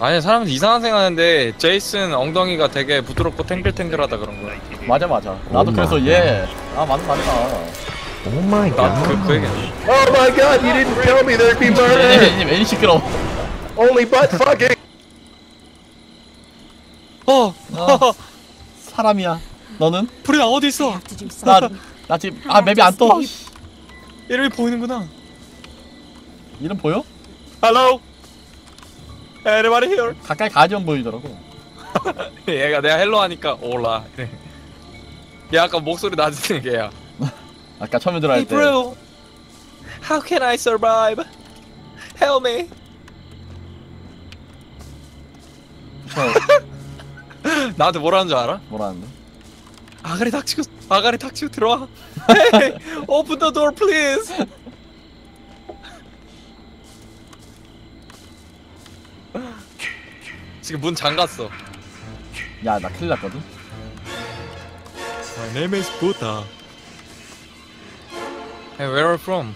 아니 사람들 이상한 생각하는데 제이슨 엉덩이가 되게 부드럽고 탱글탱글하다 그런 거야. 맞아. 나도 그래서 얘 맞는 말이다. Oh my god. 그 얘기는. Oh my god, you didn't tell me there'd be murder! 얘님 애니 시끄러워. Only butt fucking! 사람이야. 너는? 프리나 어디 있어? 나 지금 맵이 안 떠. 이름이 보이는구나. 이름 보여? Hello. Everybody here. 가까이 가면 보이더라고. 얘가 내가 헬로 하니까 올라. 얘 아까 목소리 낮은 걔야. 아까 처음에 들어갈 Hey 때. bro, how can I survive? Help me. 나한테 뭐라는 줄 알아? 뭐라는데? 아가리 닥치고 들어와. Hey, open the door please. 지금 문 잠갔어. 야, 나 큰일 났거든? My name is Buddha. Hey, where are you from?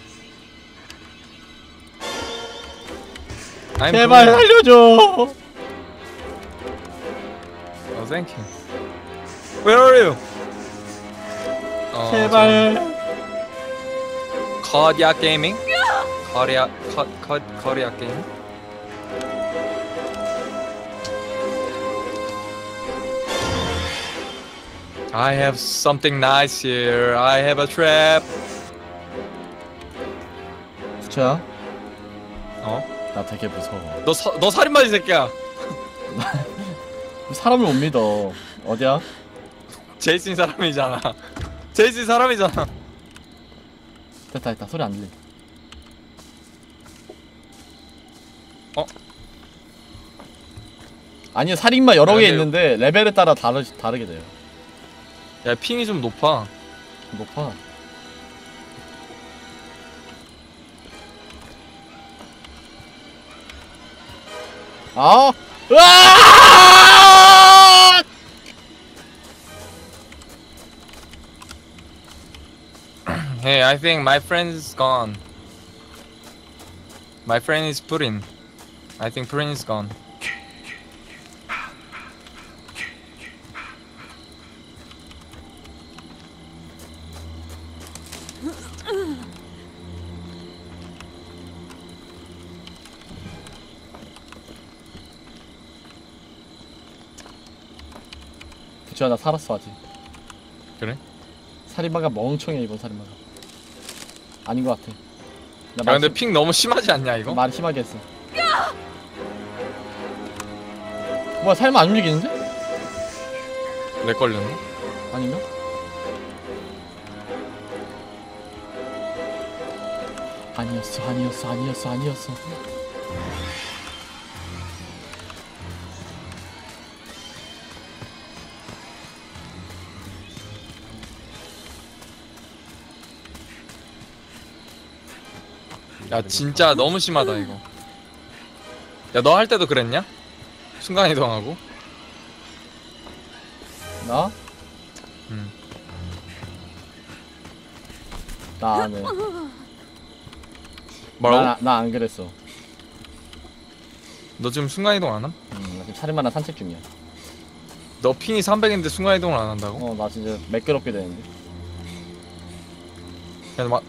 I'm 제발 Korean. 살려줘! Oh, thank you. Where are you? 제발. Korea Gaming? Korea Gaming? I have something nice here. I have a trap. 수채야, 어? 나 되게 무서워. 너 살인마 이 새끼야. 사람을 못 믿어. 어디야? 제이슨 사람이잖아. 제이슨 사람이잖아. 됐다. 소리 안 들리. 어? 아니, 살인마 여러 개 근데- 있는데 레벨에 따라 다르게 돼요. 야, 핑이 좀 높아. 높아. 아! 으아! Hey, I think my friend is gone. My friend is Purin. I think Purin is gone. 부채야, 나 살았어 아직. 그래? 살인마가 멍청해, 이번 살인마가. 아닌 것 같아. 나 야, 근데 핑 너무 심하지 않냐 이거? 말 심하게 했어. 뭐야, 살인마 안 움직이는데? 렉 걸렸네. 아닌가? 아니었어. 야, 진짜 너무 심하다 이거. 야, 너 할 때도 그랬냐? 순간 이동하고. 나? 응. 나 안 해. 뭐라고? 나 안 그랬어. 너 지금 순간 이동 안 함? 나 지금 살인마랑 산책 중이야. 너 핑이 300인데 순간 이동을 안 한다고? 나 진짜 매끄럽게 되는데. 그냥 막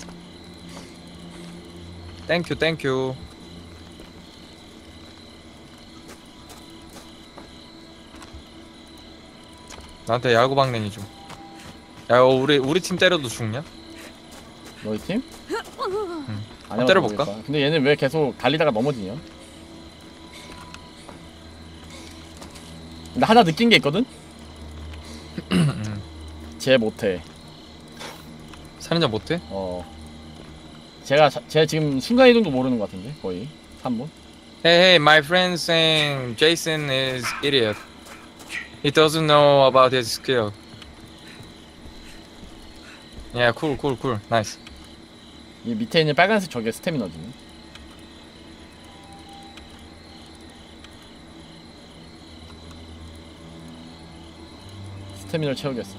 땡큐. 나한테 야구 방랭이 좀. 야, 우리 팀 때려도 죽냐? 너희 팀? 응. 아니야, 때려볼까? 모르겠다. 근데 얘는 왜 계속 달리다가 넘어지냐? 근데 하나 느낀 게 있거든? 쟤 못해. 살인자 못해? 쟤 지금 순간이동도 모르는 것 같은데? 거의 3분? Hey, my friend saying Jason is idiot. He doesn't know about his skill. Yeah, cool. Nice. 이 밑에 있는 빨간색 저게 스태미너지. 스태미너를 채우겠어.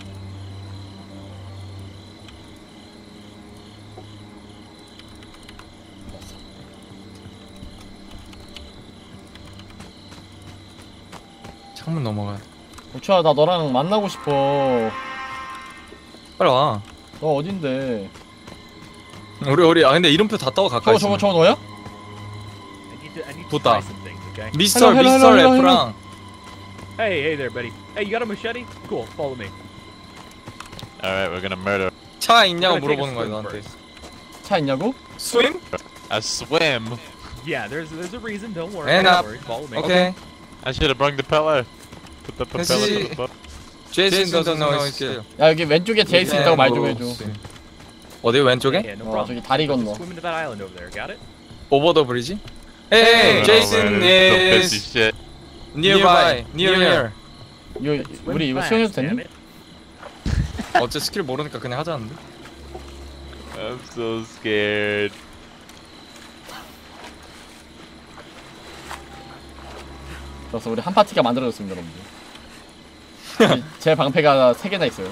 창문 넘어가. 우추야 나 너랑 만나고 싶어. 빨리 와. 너 어딘데? 우리 아 근데 이름표 다 떠 가까이. 저거 너야? I need to 붙다. try some things, okay? 미스터 헬로, 헬로, 미스터 헬로, 헬로. F랑 Hey there, buddy. Hey, you got a machete? Cool, follow me. Alright, we're gonna murder 차 We're 있냐고 gonna take a 물어보는 거야 swim 너한테. first. 차 있냐고? 스윙? a swim. Yeah, there's a reason. Don't worry. And Don't up. worry. Follow me. 오케이. I should have brung the propeller. Put the propeller Has to the boat. 제이슨 doesn't know his skill. 야 여기 왼쪽에 제이슨 있다고 말 좀 해줘. 어디 왼쪽에? Yeah, no 어 problem. 저기 다리 건너. Swim into that island over there. Got it? 오버 더 브리지? Hey, Oh, Jason man, some is fishy shit. nearby, near. 이거 Swim 우리 이거 fast, 수영해도 damn 되니? it. 어째 스킬 모르니까 그냥 하자는데. I'm so scared. 그래서 우리 한 파티가 만들어졌습니다 여러분들. 제 방패가 3개나 있어요.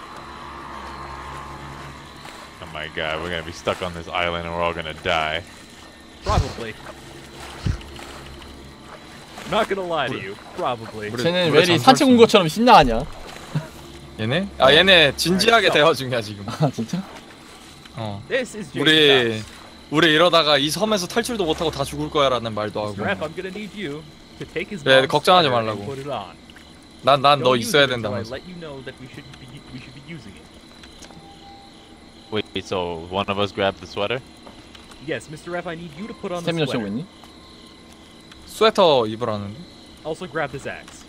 Oh my god, we're gonna be stuck on this island and we're all gonna die. Probably. I'm not gonna lie to you. Probably. 우리- 쟤는 우리 왜 이리 잠수할 산책 수 온 있는- 것처럼 신나하냐? 얘네? 아 얘네 진지하게 대화 중이야 지금. 아 진짜? 어. This is Jason's 우리 house. 우리 이러다가 이 섬에서 탈출도 못하고 다 죽을 거야라는 말도 하고. Ref, I'm gonna need you to take his 네, mom's 걱정하지 sweater 말라고. and put it on. 난 너 Don't use 있어야 it until I 된다면서. let you know that we should be using it. Wait, so one of us grabbed the sweater? Yes, Mr. Ref, I need you to put on the 스태미너 채우고 sweater. 있니? 스웨터 입으라는데. Also grab this axe.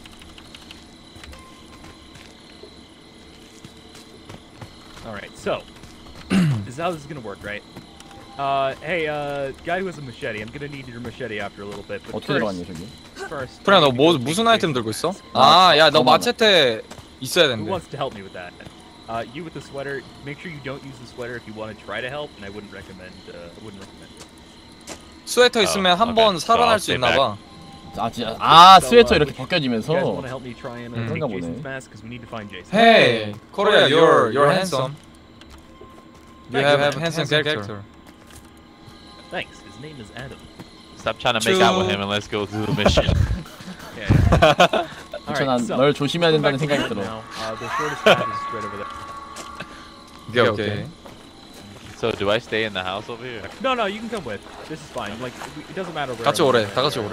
Alright, so this is how this is gonna work, right? Hey, guy who has a machete, I'm gonna need your machete after a little bit. But 어떻게 들어갔니 저기? first, 프레야 너 I need 뭐 to go 무슨 take 아이템 Jason. 들고 있어? 아, 야 너 잠깐만. 마체테 있어야 Who 된대. wants to help me with that? You with the sweater. Make sure you don't use the sweater if you want to try to help, and I wouldn't recommend. It. 스웨터 있으면 한 번 okay. 살아날 수 So I'll 있나 봐. 아 진짜 아 So, 스웨터 이렇게 You guys 벗겨지면서 want to help me try and Mm. take 그런가 Jason's 보네. mask because we need to find Jason. Hey, Korea, you're handsome. You have handsome character. Thanks. His name is Adam. Stop trying to make out with him and let's go do the mission. Okay. 그쵸 난널 조심해야 된다는 생각이 들어. Now, the shortest path is straight over there. 오케이 오케이. So do I stay in the house over here? No, no, you can come with. This is fine. Like, it doesn't matter where. 같이 오래, 다 같이 오래.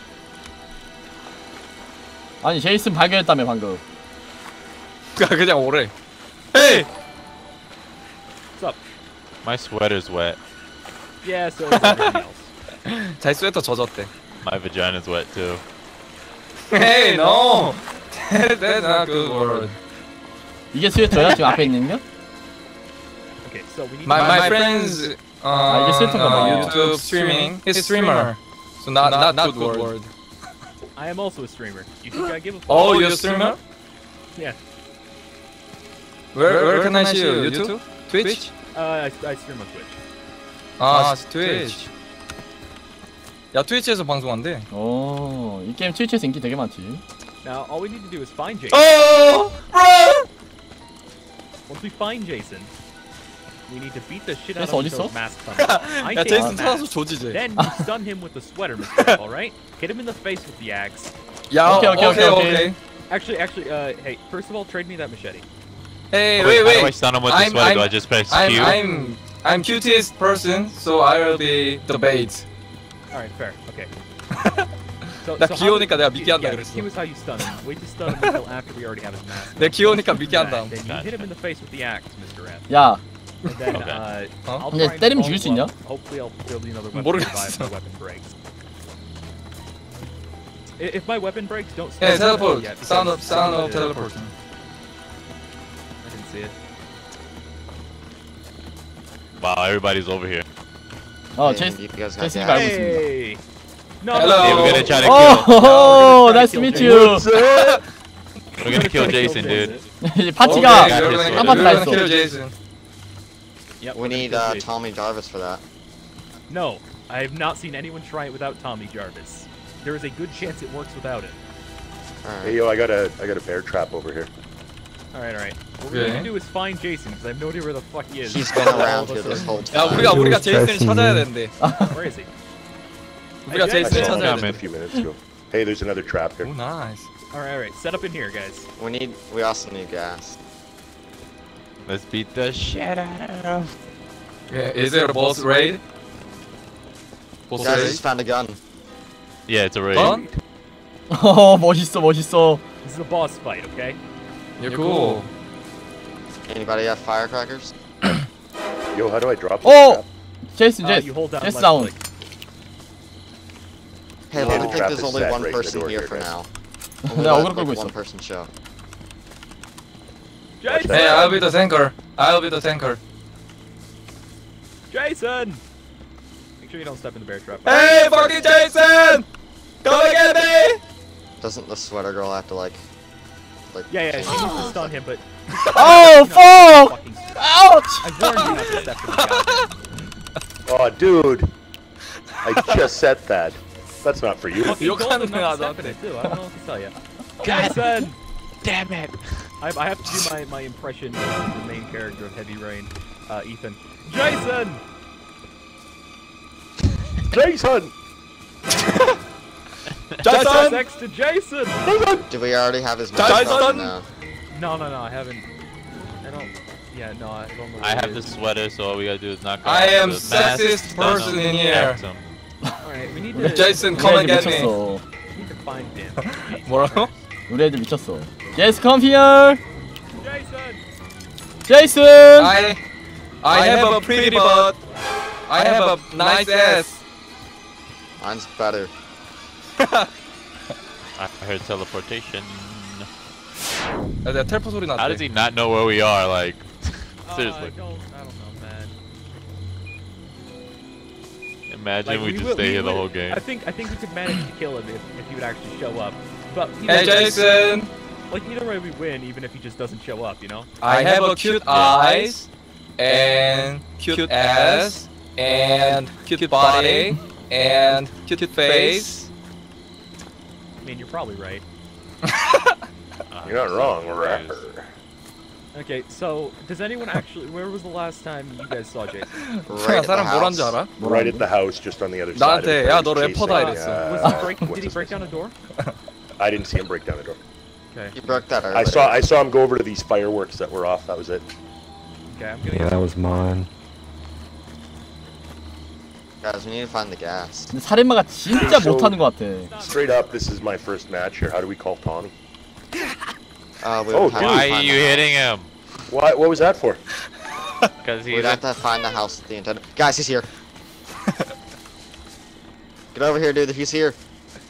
아니 제이슨 발견했다며 방금. 그냥 오래. Hey, What's up? My sweater's wet. Yeah, so is everything else. 자기 스웨터 젖었대. My vagina's wet too. Hey, no, that's not good word. 이게 스웨터야? 지금 앞에 있는 게? Okay, so we need. My friends 이게 스웨터인가 봐. YouTube streaming. He's streamer. So not good word. I am also a streamer. You think I give a fuck? Oh, you're a streamer? Yeah. Where can I see you? YouTube? Twitch? I stream on Twitch. 아, 트위치. 야, 트위치에서 방송한대. 이 게임 트위치에서 인기 되게 많지. Now, all we need to do is find Jason. 어! Once we find Jason, we need to beat the shit out Jason of him 어딨어? until his mask comes off. I 야, take 제이슨 the 찾아서 mask. 조지제. Then you stun him with the sweater, Mr. Alright? Hit him in the face with the axe. 야, 오케이. Actually, hey, first of all, trade me that machete. Hey, Wait, wait, how do I wait. stun him with the sweater? Do I just press Q? I'm cutest person, so I will be the bait. Alright, fair. Okay. 나 귀여우니까 내가 믿게 한다 yeah, 그랬어. He was how you stun him. Wait to stun him until after we already have his mask. 내 귀여우니까 믿게 한다. Then you hit him in the face with the axe, Mr. F. 야, And then, Okay. I'll 근데 try and 때리면 follow 죽일 수 up. 있냐? Hopefully I'll build another weapon 모르겠어. to survive if my weapon breaks. If my weapon breaks, don't Yeah, stun me teleport. yet, Sound because- of teleport. I didn't see it. Wow, everybody's over here. 제이슨 You guys got 제이슨이 that? 알고 있습니다. Hey! No, Hello. Hey, we're no, gonna try to Oh, kill- nice to meet kill you. We're gonna kill Jason, dude. 이제 파티가 Okay, you're 한 gonna 파티 다 kill 했어. Jason. Yep, We we're gonna need kill Jason. Tommy Jarvis for that. No, I have not seen anyone try it without Tommy Jarvis. There is a good chance it works without it. Hey yo, I got a bear trap over here. Alright. What we need Okay. to do is find Jason, because I have no idea where the fuck he is. He's been All around of here us this are- whole 야, time. 우리가 제이슨을 찾아야 된대. Where is he? 우리가 Hey, 제이슨을 Jason. 찾아야 Okay, 돼. A few minutes ago. Hey, there's another trap here. 오 나이스. All right. Set up in here, guys. We also need gas. Let's beat the shit out of them. Yeah, is it a boss raid? 보스 Guys, I raid? just found a gun. Yeah, it's a raid. 건? 멋있어 멋있어. This is a boss fight, okay? You're cool. Anybody have firecrackers? Yo, how do I drop this 어! trap? 제이슨 You hold down 제이슨 left 다운. click. Hey, Yeah, let the me think trap there's is only set one right in the person door here here, for guys. now. 내가 어그로 끌고 One 있어. person show. Jason! Hey, I'll be the tanker. I'll be the tanker. Jason! Make sure you don't step in the bear trap. Hey, fucking Jason! Come and get me! Doesn't the sweater girl have to like Yeah, she change needs to her stun stuff? him, but Oh fuck! fucking Ouch! I warned you not to step in the goddamn. Oh, dude. I just said that. That's not for you. Fucking told 욕하는 him not to 거야, step in it too. I don't know what to tell you. God Jason! damn it! I have to do my impression of the main character of Heavy Rain, Ethan. Jason! Jason! Jason! Next to Jason! Do we already have his Jason! mask on? No. No, I haven't. I don't. Yeah, no, I don't know. I what have it the is. sweater, so all we gotta do is knock I off am the mask, sexist stun person him, in here. axe him. Alright, we need to. Jason, come and 우리 애들 get me. 미쳤어. We need to find him. 뭐라고? 우리 애들 미쳤어. Yes, come here. Jason! 제이슨. I have a pretty butt. I have a nice ass. Mine's better. I heard teleportation. 야, 내가 텔포 소리 How does 났대. he not know where we are? Like, seriously. I don't know, man. Imagine we just would- stay here the would- whole game. I think we could manage to kill him if he would actually show up. But you Hey, know, Jason. like either way we win, even if he just doesn't show up, you know. I have a cute eyes and cute ass and cute body and cute face. I mean, you're probably right. You're not wrong, rapper. Okay, so does anyone actually? Where was the last time you guys saw Jason? Right at the 사람 뭐란 줄 house. 알아? Right at the house, just on the other side. 나한테, of it, 야, he's 너 래퍼다 chasing, 이랬어. Was he break? what's Did he his break name? down a door? I didn't see him break down the door. Okay. He broke that earlier. I saw him go over to these fireworks that were off. That was it. Okay, I'm gonna. Yeah, that was mine. Guys, we need to find the gas. 근데 살인마가 진짜 So- 못하는 것 같아. Straight up, this is my first match here. How do we call Tommy? We Oh, would have dude. to Why are find you the- hitting him? What was that for? Because We'd he's have to find the house with the antenna. Guys, he's here. Get over here, dude. He's here.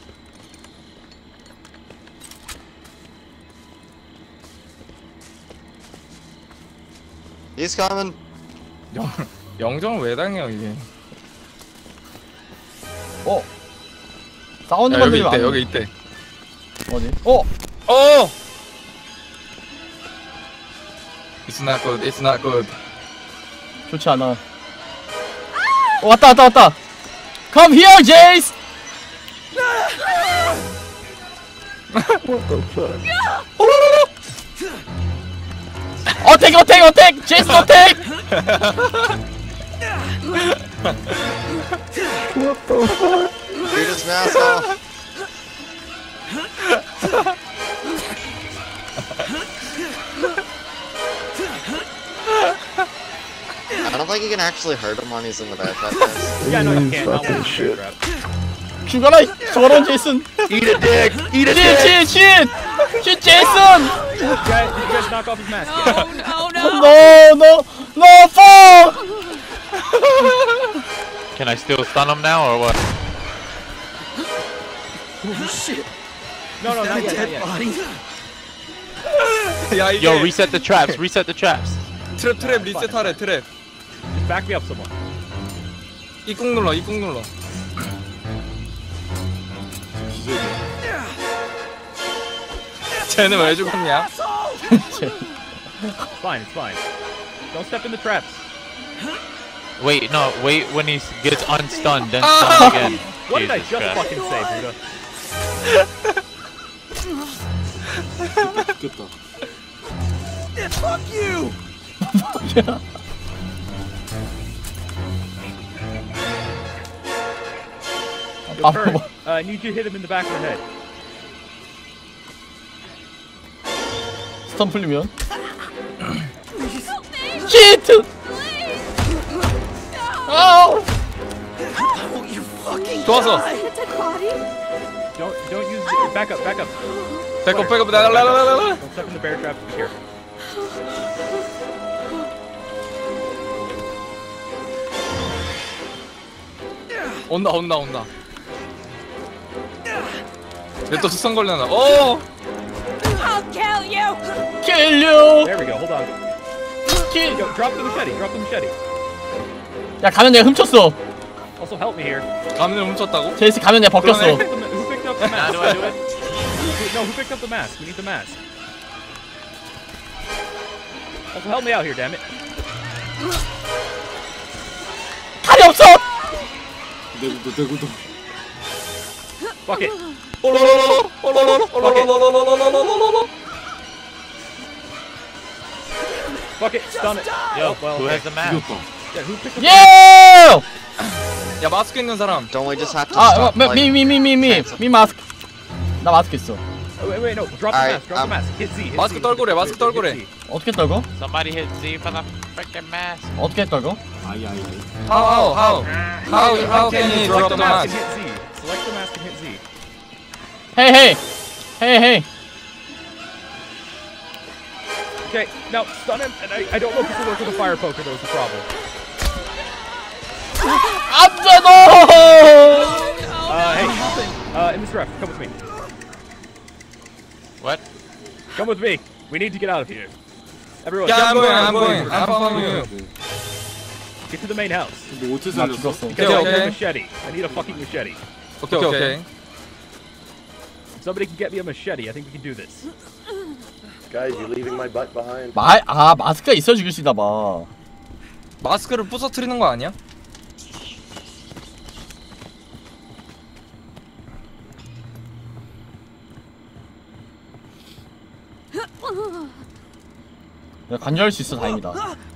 He's coming. 영정을 왜 당해요 이게? 어. 사운드 야, 여기 만들면 있대, 안 여기 돼. 있대. 어디? 어. 어! It's not good. It's not good. 좋지 않아. 왔다. Come here, Jace. 어택! 제이슨 어택! Shoot his mask off. I don't think you can actually hurt him when he's in the bear trap, guys. Yeah, no, you can't. Not Fucking with the shit. trap. 죽어라, 저런 제이슨. Eat a dick! Eat a dick! 쉿, 제이슨. You guys knock off his mask. Yeah. No, fuck. Can I still stun him now or what? No, not yet. 야 이게 Yo, reset the traps. Reset the traps. 트랩 리셋하래 트랩. Back me up, someone. 이꾹 눌러. 쟤는 왜 죽었냐? It's fine. Don't step in the traps. Wait, no, wait when he gets unstunned, then stun again. What did I Jesus just Christ. fucking say, Buddha? Yo, Kurt, I need you to hit him in the back of the head. 스턴 풀리면 히트! 아우! 좋았어. Don't use back up. 백업. 라라라라라. Don't step in the bear trap here. 온다. 내 또 수성 걸려나. 오. I'll kill you! 킬류! There we go. Hold on. 킬! Yo, drop the machete. 야 가면 내가 훔쳤어. Also help me here. 가면을 훔쳤다고? 제이스 가면 내가 벗겼어. 그러네. Who picked up the How mask? do I do it? No, who picked up the mask? We need the mask. Also help me out here, damn it. 칼이 없어! Fuck it. Fuck it. Stun it. Yo, well, who okay. has the mask? Yeah, who picked up 예! 야 마스크 있는 사람. Don't we just have to 아, stop, like, 미 마스크. 나 마스크 있어. Wait, no. Drop the Alright, mask. Drop the mask. Hit Z. 마스크 떨구래. 마스크 떨구래. 어떻게 떨고? Somebody hit Z for the freaking mask. 어떻게 떨고? How can he drop the mask mask? and hit Z. Select the mask and hit Z. 헤이. Okay, now stun him, and I don't know if this will work with a fire poker. That was the problem. 안돼 너! Hey, in this ref, come with me. What? Come with me. We need to get out of here. Everyone, Yeah, I'm going. I'm following you. get to the main house. 나 죽었어. Because I need okay. a machete. I need a fucking machete. 오케이. If somebody can get me a machete, I think we can do this. Guys, you're leaving my butt behind. 마스크가 있어 죽일 수 있나 봐. 마스크를 부서뜨리는 거 아니야? 내가 관여할 수 있어 다행이다.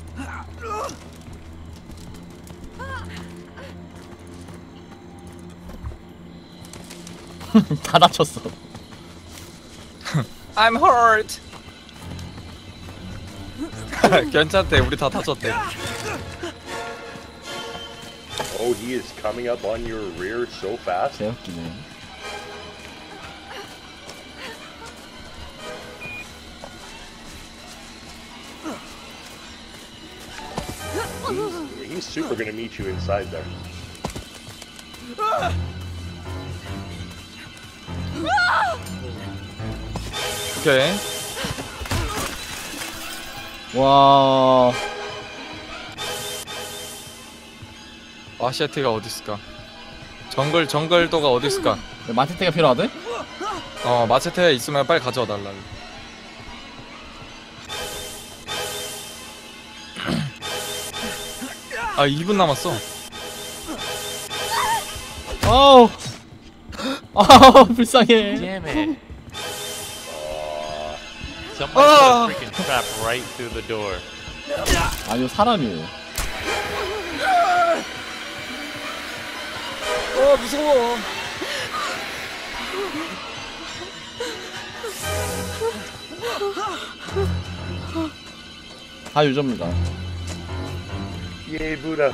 다 다쳤어. I'm hurt. 괜찮대. 우리 다 다쳤대. Oh, he is coming up on your rear so fast. 개웃기네. He's super gonna meet you inside there. 오케이. 와. 마시아티가 어디 있을까? 정글도가 어디 있을까? 마테테가 필요하대? 마체테 있으면 빨리 가져와 달라. 아 2분 남았어. 아우 불쌍해. Damn it. Somebody put a freaking trap right through the door. 아니요 사람이에요. 무서워. 다 유저입니다. Yay, Buddha.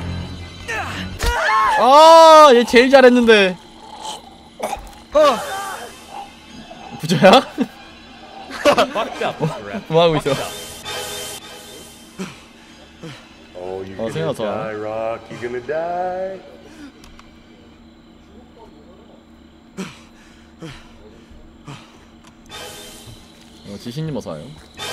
얘 제일 잘했는데. 부자야? Fucked up, Mr. Ref. 뭐 하고 있어? Fucked up. Oh, you're Oh, gonna 생각하자. die, Rock. You're gonna die. 지신님 어서 와요.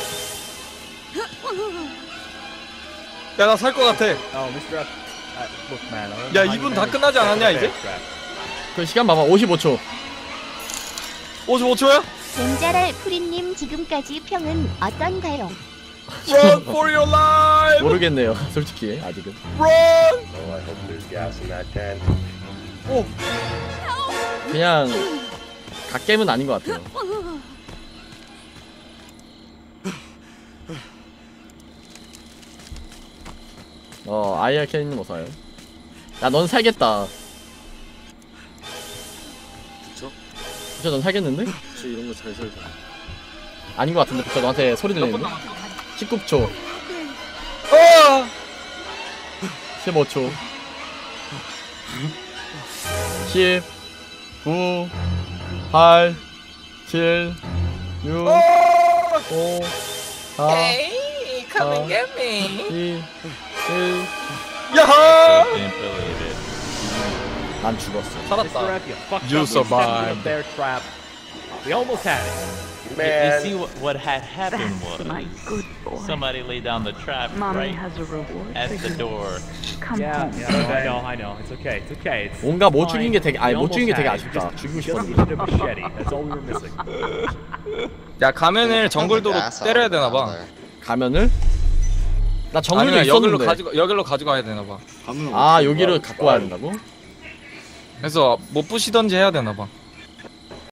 야 나 살 것 같아. Oh, Mr. Ref. Look, man. I don't 야, know how you 2분 다 managed 끝나지 않았냐, that 이제? bear trap. 그 시간 봐봐 55초. 55초야? 젠자랄 프리님 지금까지 평은 어떤가요? Run for your life! 모르겠네요 솔직히 아직은. Run! Oh, I hope there's gas in that tent. 그냥 갓겜은 아닌 것 같아요. IR 캐리님 어서 와요. 야 넌 살겠다. 그쵸? 진짜 넌 살겠는데? 저 이런 거 잘 살죠. 아닌 것 같은데 진짜 너한테 소리 들리는데? 19초 어! 15초 10 9 8 7 6 5 4 Hey, come and get me. 2 1 야하! Didn't believe it. 난 죽었어. Mr. 살았다. F, you fucked You up. We set survived. up their trap. We almost had it. You Man. see what had happened was My good boy. somebody laid down the trap Mommy right has a reward at for the you. door. Come Yeah, home. yeah, I know. It's okay. It's okay. It's 뭔가 못 fine. 죽인 게 되게 아니 We 못 죽인 게 되게 almost had 아쉽다. it. 죽이고 Just 싶었는데. needed a machete. That's all we were missing. 야 가면을 정글도로 Gas out 때려야 되나 down 봐. there. 가면을 나 정글도 아니면 있었는데. 여기로 가지고 가야 되나 봐. 아 여기를 갖고 와야 된다고? 그래서 못 부시던지 해야 되나 봐.